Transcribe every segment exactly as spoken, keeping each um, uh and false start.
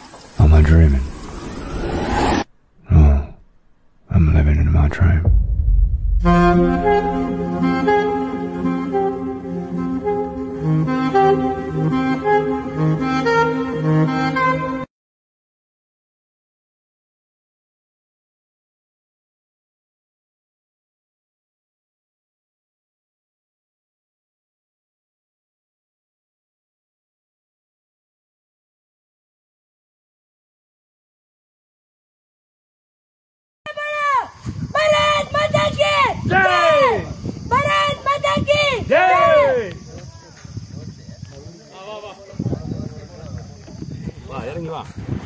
Am I dreaming? No, I'm living in my dream. Bharat माता की जय। भारत माता की जय। वाह वाह वाह यार वाह।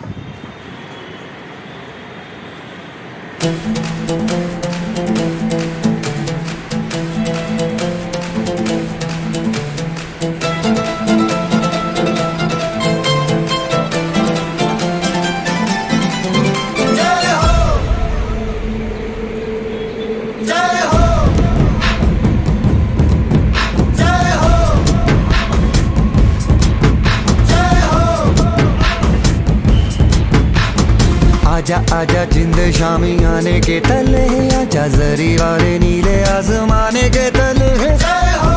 आजा आजा जिंद शामी आने के तले, आजा जरी वाले नीले आसमाने के तले। जय हो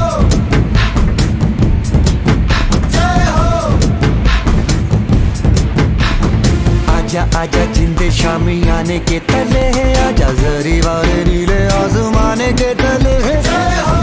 जय हो। आजा आजा जिंद शामी आने के तले, आजा जरी वाले नीले आसमाने के तले। जय हो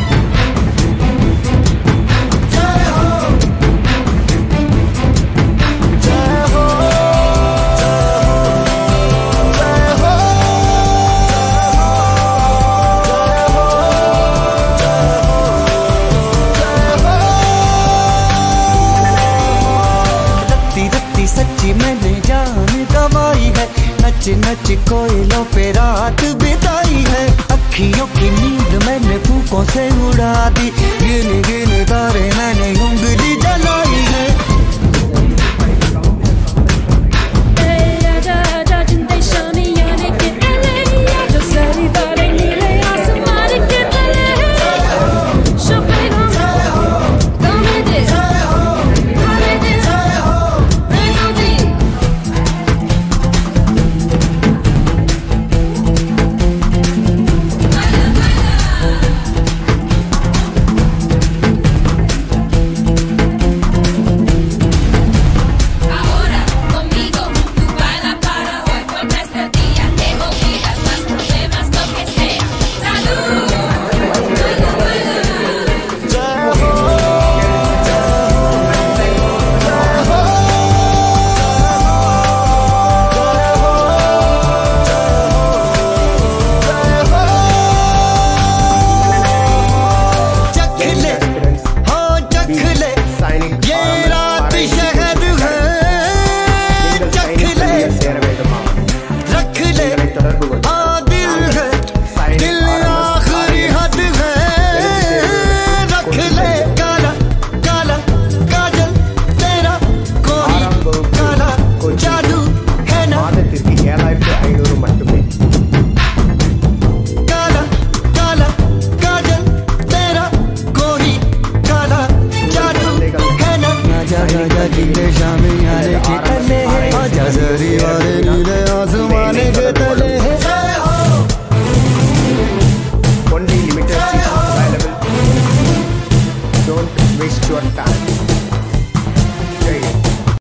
सच्ची मैंने जान गवाई है, नच नच कोयलों पे रात बिताई है। अखियों की नींद मैंने फूकों से उड़ा दी, गिन गिन तारे मैंने उंगली जलाई।